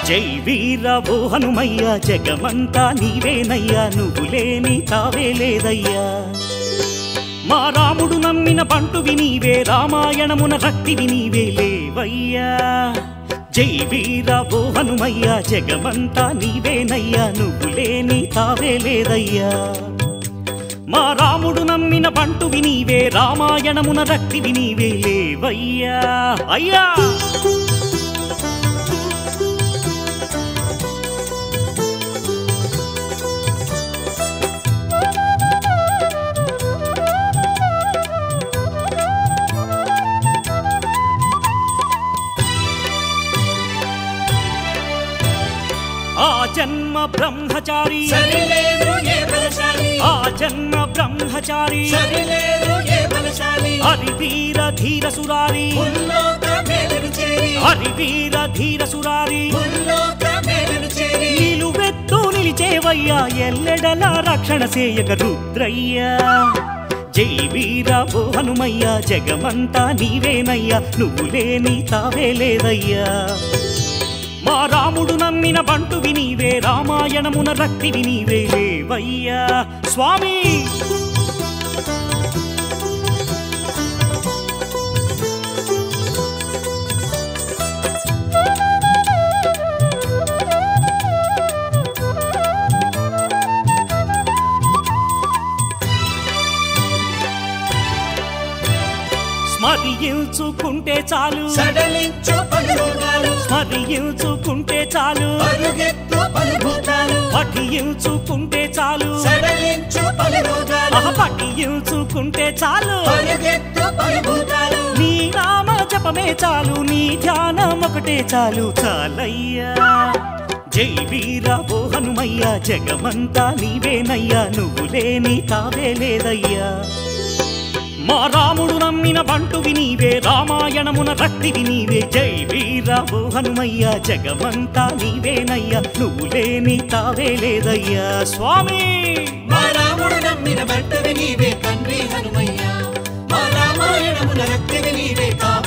జై వీర ఓ హనుమయ్య జగమంతా నీవేనయ్యా నువ్వు లేని తావే లేదయ్యా మా రాముడు నమ్మిన బంటువి నీవే రామాయణమున రక్తివి నీవే లేవయ్యా జై వీర ఓ హనుమయ్య జగమంతా నీవేనయ్యా నువ్వు లేని తావే లేదయ్యా మా రాముడు నమ్మిన బంటువి నీవే రామాయణమున రక్తివి నీవే లేవయ్యా అయ్యా ఆ జన్మ బ్రహ్మచారి ఆ జన్మ బ్రహ్మచారి హరివీర ధీర సురారి హరివీర ధీర సురారి నిలువెత్తు నిలిచేవయ్యా ఎల్లెడల రక్షణ సేయక రుద్రయ్యా జై వీర ఓ హనుమయ్య జగమంతా నీవేనయ్యా నువ్వు లేని తావే లేదయ్యా మా రాముడు నమ్మిన బంటువి నీవే రామాయణమున రక్తివి నీవే లేవయ్యా స్వామి స్మరించుకుంటే చాలు స్మరించుకుంటే చాలు పఠించుకుంటే చాలు పఠించుకుంటే చాలు నీ నామ జపమే చాలు నీ ధ్యానం ఒకటే చాలు చాలయ్యా జై వీర ఓ హనుమయ్య జగమంతా నీవేనయ్యా నువ్వు లేని తావే లేదయ్యా మా రాముడు నమ్మిన బంటువి నీవే రామాయణమున రక్తివి నీవే జై వీర ఓ హనుమయ్య జగమంతా నీవేనయ్యా నువ్వు లేని తావే లేదయ్యా స్వామి మా రాముడు నమ్మిన బంటువి నీవే తండ్రి హనుమయ్య మా రామాయణమున రక్తివి నీవే